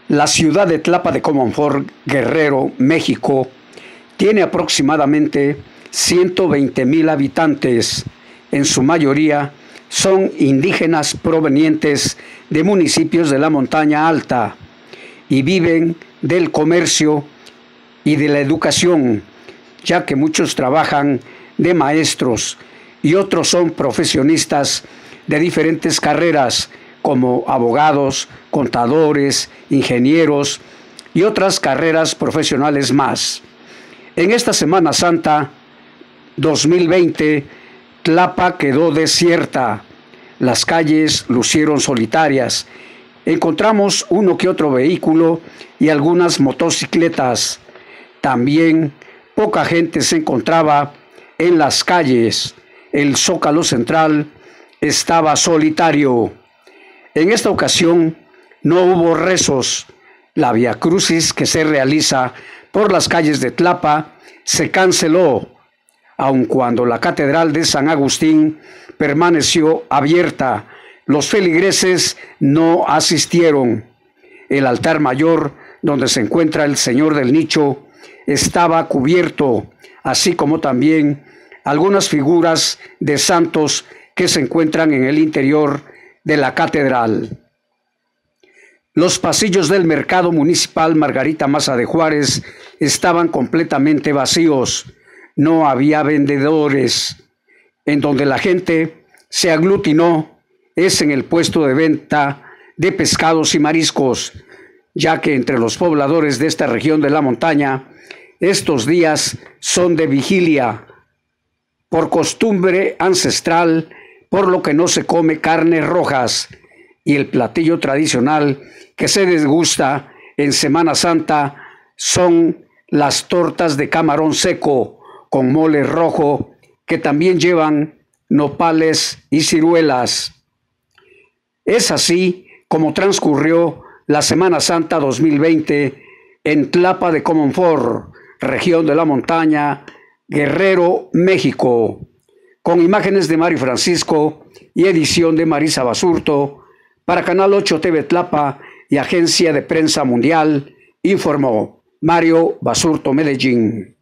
La ciudad de Tlapa de Comonfort, Guerrero, México, tiene aproximadamente 120,000 habitantes. En su mayoría son indígenas provenientes de municipios de la montaña alta y viven del comercio y de la educación, ya que muchos trabajan de maestros y otros son profesionistas de diferentes carreras como abogados, contadores, ingenieros y otras carreras profesionales más. En esta Semana Santa 2020, Tlapa quedó desierta. Las calles lucieron solitarias. Encontramos uno que otro vehículo y algunas motocicletas. También poca gente se encontraba en las calles. El Zócalo Central estaba solitario. En esta ocasión no hubo rezos. La viacrucis que se realiza por las calles de Tlapa se canceló, aun cuando la Catedral de San Agustín permaneció abierta. Los feligreses no asistieron. El altar mayor, donde se encuentra el Señor del Nicho, estaba cubierto, así como también algunas figuras de santos que se encuentran en el interior de la catedral. Los pasillos del mercado municipal Margarita Maza de Juárez estaban completamente vacíos. No había vendedores. En donde la gente se aglutinó es en el puesto de venta de pescados y mariscos, ya que entre los pobladores de esta región de la montaña, estos días son de vigilia, por costumbre ancestral, por lo que no se come carnes rojas, y el platillo tradicional que se degusta en Semana Santa son las tortas de camarón seco con mole rojo, que también llevan nopales y ciruelas. Es así como transcurrió la Semana Santa 2020 en Tlapa de Comonfort, región de la montaña, Guerrero, México, con imágenes de Mario Francisco y edición de Marisa Basurto, para Canal 8 TV Tlapa y Agencia de Prensa Mundial, informó Mario Basurto, Medellín.